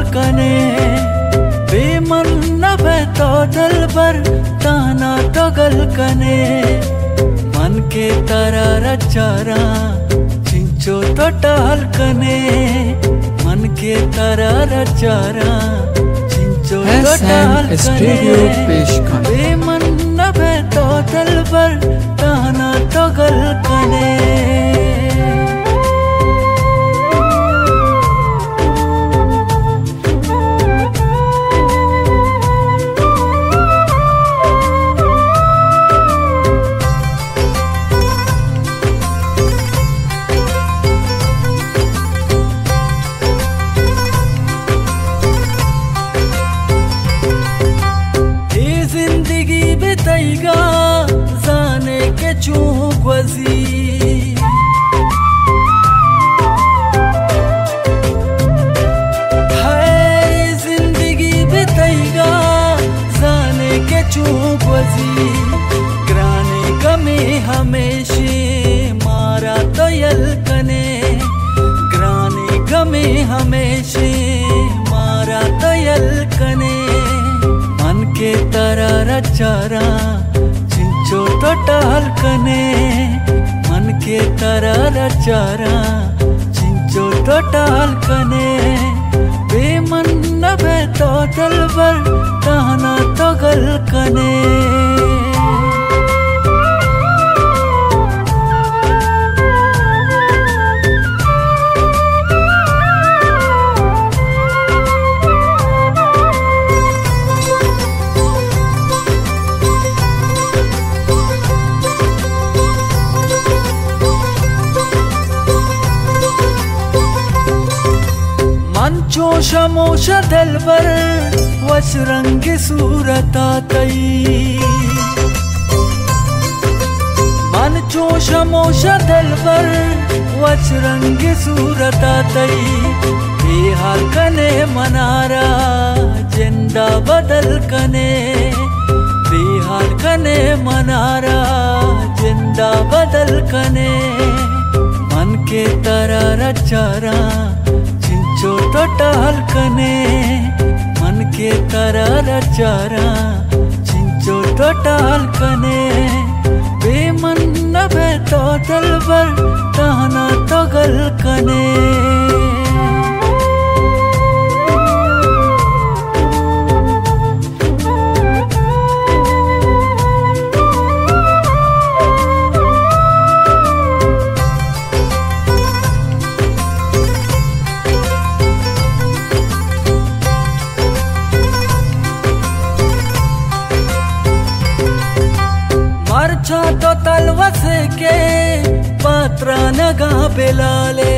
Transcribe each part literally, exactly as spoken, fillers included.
कने बेमन नभे तो दिलबर ताना तो गल कने मन के तारा रचारा चिंचो तो टाल कने मन के तारा रचारा चिंचो तो टाल कने बेमन नभे तो दिलबर ताना तो गल कने। तैगा जाने के चूक वजी है जिंदगी बिताएगा जाने के चूक वजी ग्राने गमे हमेशे मारा तो यल कने ग्राने गमे हमेशे मारा तो यल कने मन के तारा रचारा चिंचो तो टाल कने मन के तारा रचारा चिंचो तो टाल कने बेमन नभे तो दिलबर ताना तो गल कने। जोशा मोशा दिलबर वश रंग सूरता तई मन जोशा मोशा दिलबर वश रंग सूरता तई बेहाल कने मनारा जिंदा बदल कने बेहाल कने मनारा जिंदा बदल कने मन के तारा रचारा चिंचो तो टाल कने मन के तारा रचारा चिंचो तो टाल कने बेमन नभे तो दिलबर ताना तो गल कने। मरचा तो तलवस के पात्रा नगा बेलाले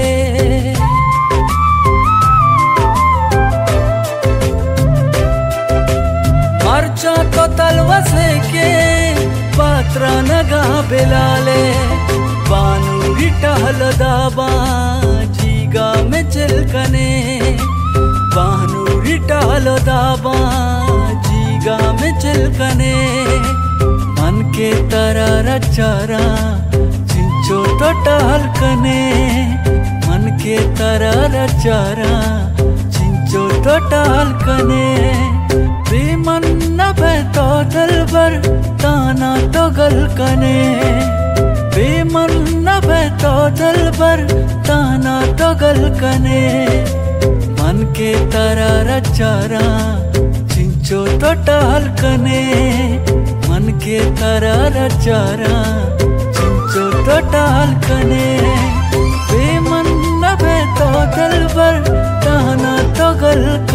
मरचा तो तलवस के पात्रा नगा बेलाले बानू हिटहल दाबा जीगा में चिलकने बानू हिटहल दाबा जीगा में चिलकने मन के तारा रचारा चिंचो तो टाल कने मन के तारा रचारा चिंचो तो टाल कने बेमन नभे तो दिलबर ताना तो गल कने बेमन नभे तो दिलबर ताना तो गल कने मन के तारा रचारा चिंचो तो टाल कने मन के तारा रचारा चिंचो तो टाल कने बेमन नभे तो दिलबर ताना तो गल